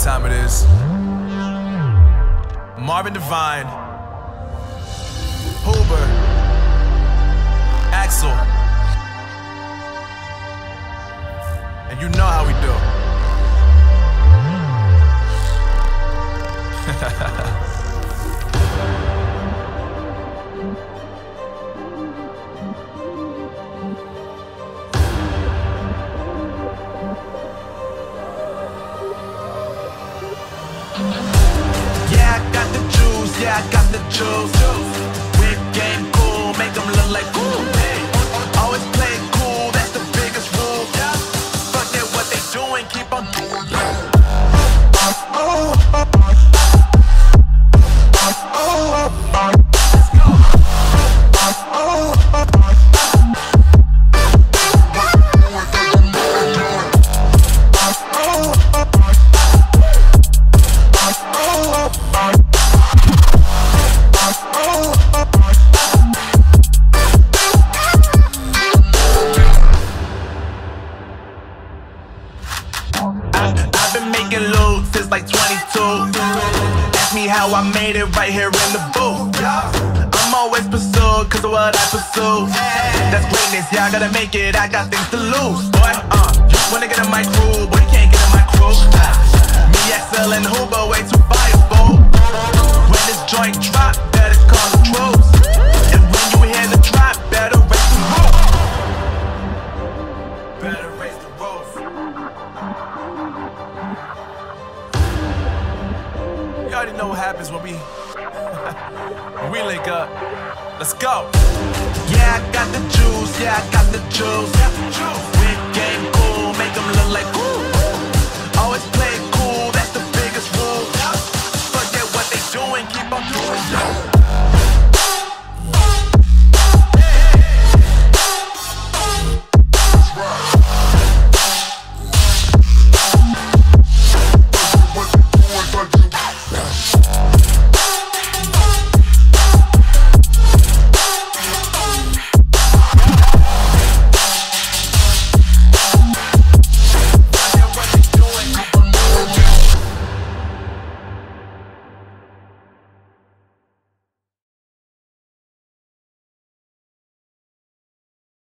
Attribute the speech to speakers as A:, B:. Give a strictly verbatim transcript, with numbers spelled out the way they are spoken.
A: time it is. Marvin Divine, Hoober, Axol, and you know how we do.
B: Yeah, I got the juice, yeah, I got the juice. Whip game cool, make them look like cool. Always play it cool, that's the biggest rule. Fuck it, what they doing, keep on doing. I've been making loot since like twenty-two. Ask me how I made it right here in the booth. I'm always pursued cause of what I pursue. That's greatness, yeah, I gotta make it, I got things to lose. Boy, uh, wanna get in my crew, but you can't get in my crew. Me, Axol and Hoober, way too fireable. When this joint drop, better call the troops. And when you hear the drop, better raise the roof. Better raise the roof.
A: You already know what happens when we when we link up. Let's go.
B: Yeah, I got the juice, yeah, I got the juice. Whip game cool, make them look like cool. Always play it cool, that's the biggest rule. Forget what they doing, keep on doing.